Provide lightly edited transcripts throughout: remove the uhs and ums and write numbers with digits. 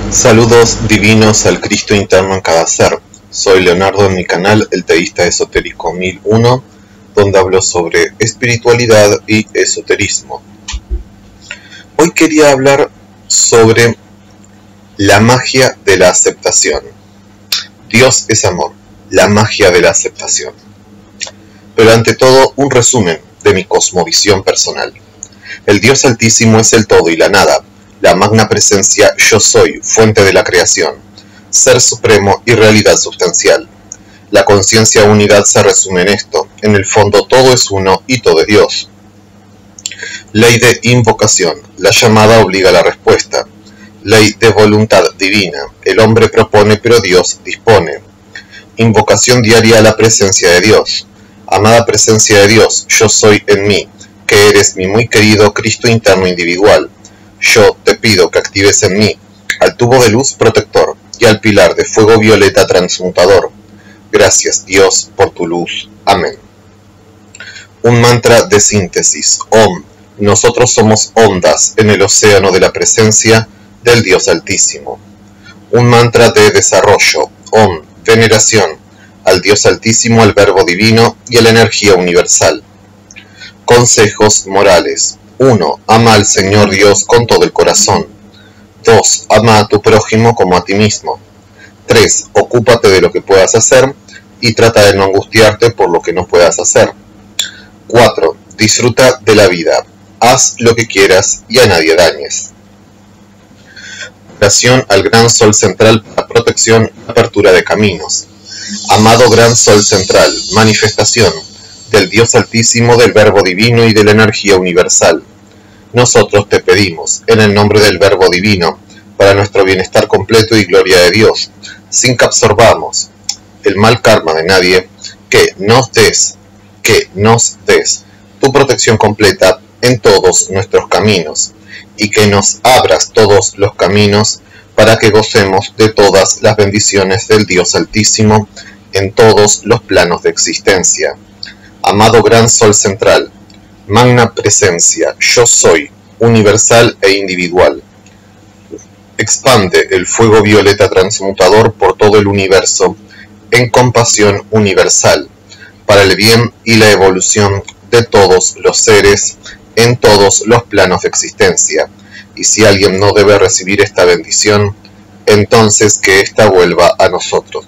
Saludos divinos al Cristo interno en cada ser. Soy Leonardo en mi canal El Teísta Esotérico 1001, donde hablo sobre espiritualidad y esoterismo. Hoy quería hablar sobre la magia de la aceptación. Dios es amor, la magia de la aceptación. Pero ante todo, un resumen de mi cosmovisión personal. El Dios Altísimo es el todo y la nada, la magna presencia yo soy, fuente de la creación, ser supremo y realidad sustancial. La conciencia unidad se resume en esto, en el fondo todo es uno y todo es Dios. Ley de invocación, la llamada obliga a la respuesta. Ley de voluntad divina, el hombre propone pero Dios dispone. Invocación diaria a la presencia de Dios. Amada presencia de Dios, yo soy en mí, que eres mi muy querido Cristo interno individual. Yo te pido que actives en mí al tubo de luz protector y al pilar de fuego violeta transmutador. Gracias, Dios, por tu luz. Amén. Un mantra de síntesis. Om. Nosotros somos ondas en el océano de la presencia del Dios Altísimo. Un mantra de desarrollo. Om. Veneración al Dios Altísimo, al Verbo Divino y a la energía universal. Consejos morales. 1. Ama al Señor Dios con todo el corazón. 2. Ama a tu prójimo como a ti mismo. 3. Ocúpate de lo que puedas hacer y trata de no angustiarte por lo que no puedas hacer. 4. Disfruta de la vida. Haz lo que quieras y a nadie dañes. Oración al Gran Sol Central para protección y apertura de caminos. Amado Gran Sol Central, manifestación del Dios Altísimo, del Verbo Divino y de la energía universal. Nosotros te pedimos, en el nombre del Verbo Divino, para nuestro bienestar completo y gloria de Dios, sin que absorbamos el mal karma de nadie, que nos des tu protección completa en todos nuestros caminos, y que nos abras todos los caminos para que gocemos de todas las bendiciones del Dios Altísimo en todos los planos de existencia. Amado Gran Sol Central, magna presencia, yo soy, universal e individual. Expande el fuego violeta transmutador por todo el universo en compasión universal, para el bien y la evolución de todos los seres en todos los planos de existencia. Y si alguien no debe recibir esta bendición, entonces que ésta vuelva a nosotros.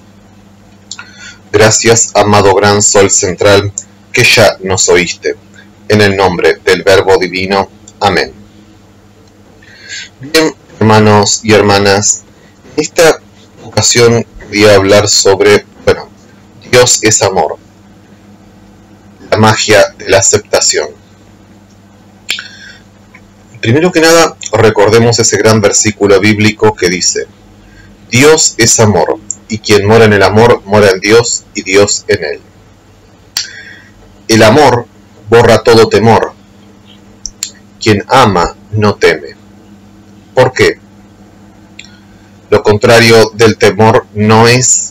Gracias, amado Gran Sol Central, que ya nos oíste. En el nombre del Verbo Divino. Amén. Bien, hermanos y hermanas, en esta ocasión quería hablar sobre, Dios es amor, la magia de la aceptación. Primero que nada, recordemos ese gran versículo bíblico que dice: Dios es amor, y quien mora en el amor, mora en Dios y Dios en él. El amor borra todo temor. Quien ama no teme. ¿Por qué? Lo contrario del temor no es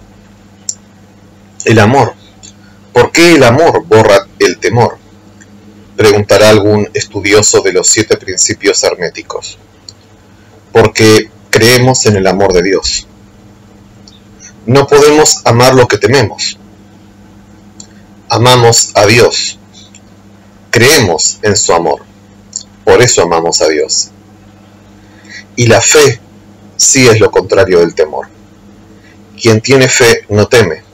el amor. ¿Por qué el amor borra el temor? Preguntará algún estudioso de los 7 principios herméticos. Porque creemos en el amor de Dios. No podemos amar lo que tememos. Amamos a Dios. Creemos en su amor. Por eso amamos a Dios. Y la fe sí es lo contrario del temor. Quien tiene fe no teme.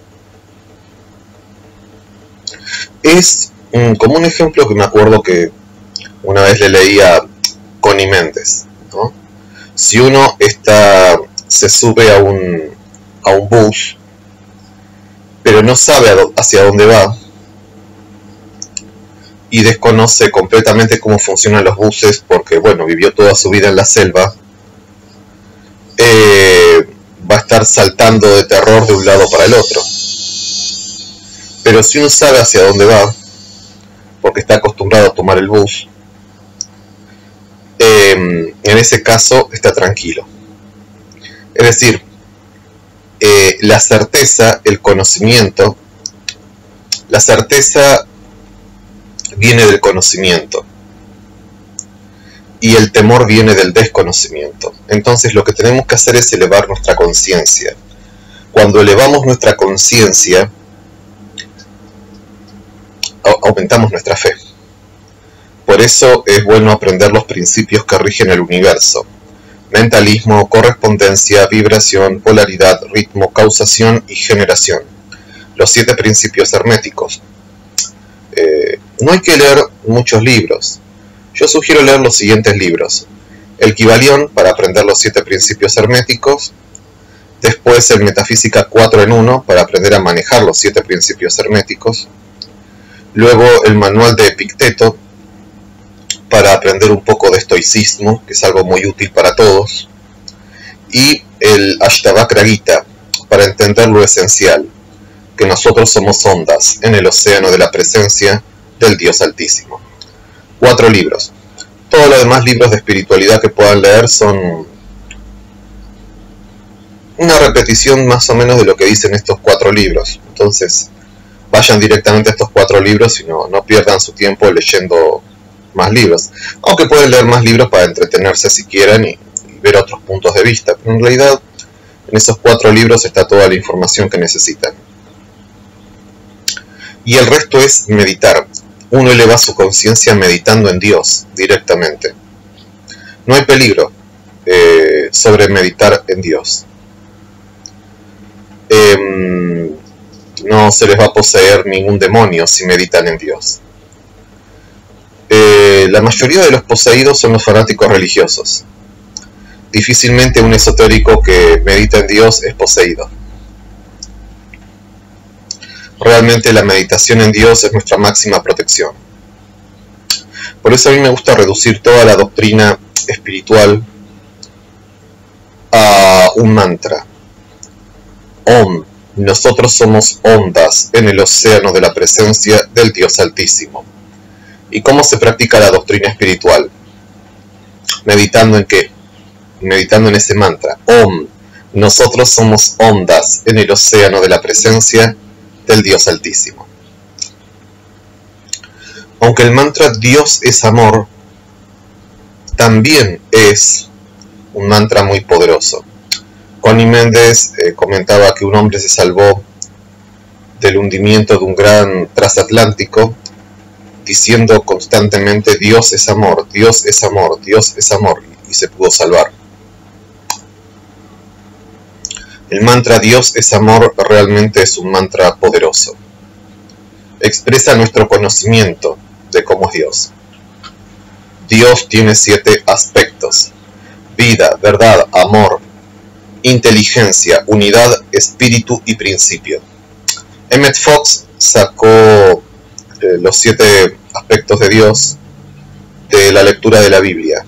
Es como un ejemplo que me acuerdo que una vez le leí a Connie Méndez, ¿no? Si uno se sube a un bus, pero no sabe hacia dónde va, y desconoce completamente cómo funcionan los buses, porque vivió toda su vida en la selva, va a estar saltando de terror de un lado para el otro. Pero si uno sabe hacia dónde va, porque está acostumbrado a tomar el bus, en ese caso está tranquilo. Es decir, la certeza, el conocimiento, la certeza viene del conocimiento. y el temor viene del desconocimiento. Entonces lo que tenemos que hacer es elevar nuestra conciencia. Cuando elevamos nuestra conciencia, aumentamos nuestra fe. Por eso es bueno aprender los principios que rigen el universo: mentalismo, correspondencia, vibración, polaridad, ritmo, causación y generación. Los 7 principios herméticos. No hay que leer muchos libros. Yo sugiero leer los siguientes libros: el Kybalión, para aprender los 7 principios herméticos. Después el Metafísica 4 en 1, para aprender a manejar los 7 principios herméticos. Luego el Manual de Epicteto, para aprender un poco de estoicismo, que es algo muy útil para todos. Y el Ashtavakra Gita, para entender lo esencial, que nosotros somos ondas en el océano de la presencia del Dios Altísimo. 4 libros. Todos los demás libros de espiritualidad que puedan leer son una repetición más o menos de lo que dicen estos 4 libros. Entonces, vayan directamente a estos 4 libros y no pierdan su tiempo leyendo más libros. Aunque pueden leer más libros para entretenerse si quieren y ver otros puntos de vista. Pero en realidad, en esos 4 libros está toda la información que necesitan. Y el resto es meditar. Uno eleva su conciencia meditando en Dios directamente. No hay peligro sobre meditar en Dios. No se les va a poseer ningún demonio si meditan en Dios. La mayoría de los poseídos son los fanáticos religiosos. Difícilmente un esotérico que medita en Dios es poseído. Realmente la meditación en Dios es nuestra máxima protección. Por eso a mí me gusta reducir toda la doctrina espiritual a un mantra. Om. Nosotros somos ondas en el océano de la presencia del Dios Altísimo. ¿Y cómo se practica la doctrina espiritual? ¿Meditando en qué? Meditando en ese mantra. Om. Nosotros somos ondas en el océano de la presencia del Dios Altísimo. Aunque el mantra Dios es amor también es un mantra muy poderoso. Connie Méndez comentaba que un hombre se salvó del hundimiento de un gran transatlántico diciendo constantemente Dios es amor, Dios es amor, Dios es amor, y se pudo salvar. El mantra Dios es amor realmente es un mantra poderoso. Expresa nuestro conocimiento de cómo es Dios. Dios tiene 7 aspectos: vida, verdad, amor, inteligencia, unidad, espíritu y principio. Emmett Fox sacó los 7 aspectos de Dios de la lectura de la Biblia.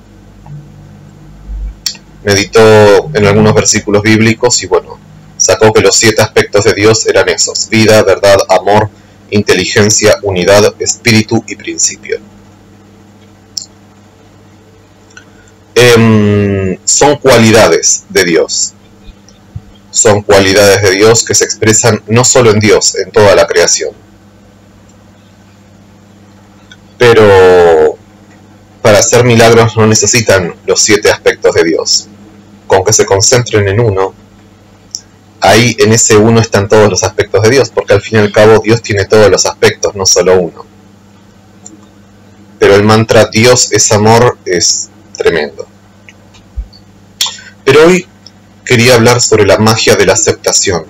Meditó en algunos versículos bíblicos y bueno, sacó que los 7 aspectos de Dios eran esos: vida, verdad, amor, inteligencia, unidad, espíritu y principio. Son cualidades de Dios. Son cualidades de Dios que se expresan no solo en Dios, en toda la creación. Pero para hacer milagros no necesitan los 7 aspectos de Dios. Con que se concentren en uno, ahí en ese uno están todos los aspectos de Dios, porque al fin y al cabo Dios tiene todos los aspectos, no solo uno. Pero el mantra Dios es amor es tremendo. Pero hoy quería hablar sobre la magia de la aceptación.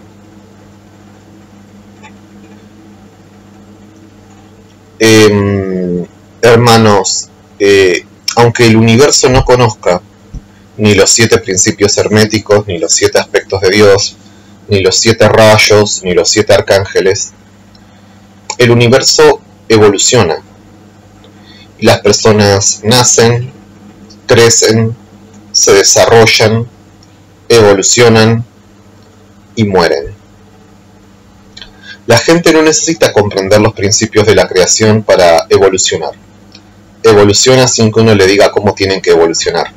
Hermanos, aunque el universo no conozca ni los 7 principios herméticos, ni los 7 aspectos de Dios, ni los 7 rayos, ni los 7 arcángeles, el universo evoluciona. Y las personas nacen, crecen, se desarrollan, evolucionan y mueren. La gente no necesita comprender los principios de la creación para evolucionar. Evoluciona sin que uno le diga cómo tienen que evolucionar.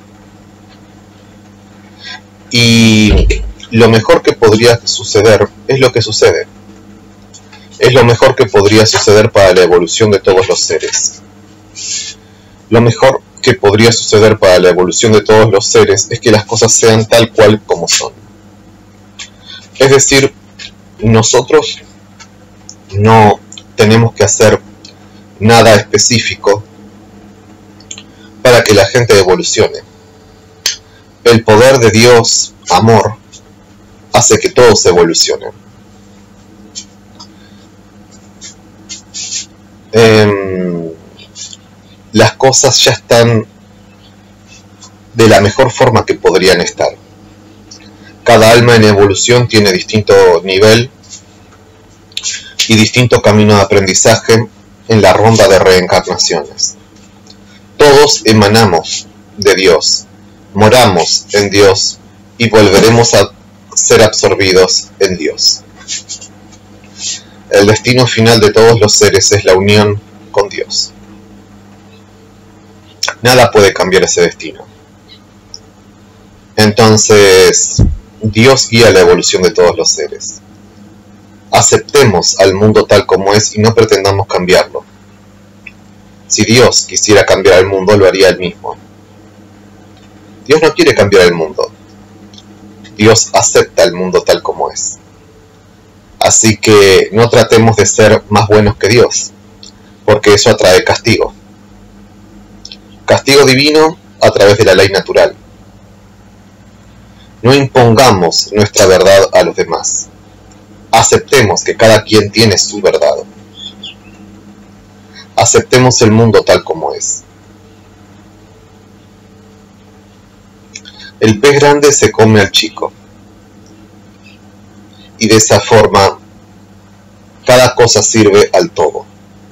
Y lo mejor que podría suceder es lo que sucede. Es lo mejor que podría suceder para la evolución de todos los seres. Lo mejor que podría suceder para la evolución de todos los seres es que las cosas sean tal cual como son. Es decir, nosotros no tenemos que hacer nada específico para que la gente evolucione. El poder de Dios, amor, hace que todos evolucionen. Las cosas ya están de la mejor forma que podrían estar. Cada alma en evolución tiene distinto nivel y distinto camino de aprendizaje en la ronda de reencarnaciones. Todos emanamos de Dios, moramos en Dios y volveremos a ser absorbidos en Dios. El destino final de todos los seres es la unión con Dios. Nada puede cambiar ese destino. Entonces, Dios guía la evolución de todos los seres. Aceptemos al mundo tal como es y no pretendamos cambiarlo. Si Dios quisiera cambiar el mundo, lo haría él mismo. Dios no quiere cambiar el mundo. Dios acepta el mundo tal como es. Así que no tratemos de ser más buenos que Dios, porque eso atrae castigo. Castigo divino a través de la ley natural. No impongamos nuestra verdad a los demás. Aceptemos que cada quien tiene su verdad. Aceptemos el mundo tal como es. El pez grande se come al chico. Y de esa forma, cada cosa sirve al todo.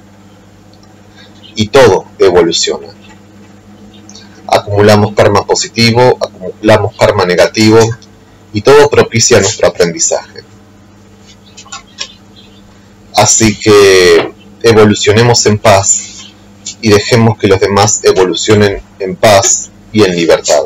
Y todo evoluciona. Acumulamos karma positivo, acumulamos karma negativo, y todo propicia nuestro aprendizaje. Así que evolucionemos en paz y dejemos que los demás evolucionen en paz y en libertad.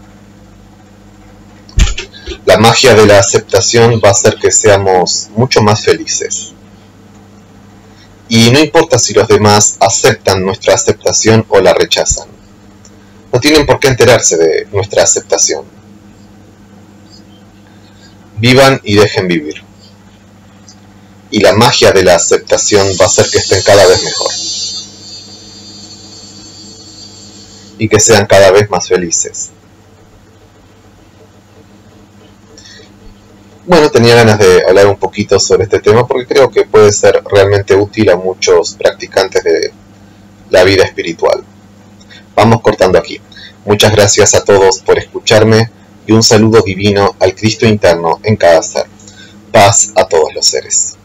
La magia de la aceptación va a hacer que seamos mucho más felices. Y no importa si los demás aceptan nuestra aceptación o la rechazan. No tienen por qué enterarse de nuestra aceptación. Vivan y dejen vivir. Y la magia de la aceptación va a hacer que estén cada vez mejor. Y que sean cada vez más felices. Bueno, tenía ganas de hablar un poquito sobre este tema porque creo que puede ser realmente útil a muchos practicantes de la vida espiritual. Vamos cortando aquí. Muchas gracias a todos por escucharme y un saludo divino al Cristo interno en cada ser. Paz a todos los seres.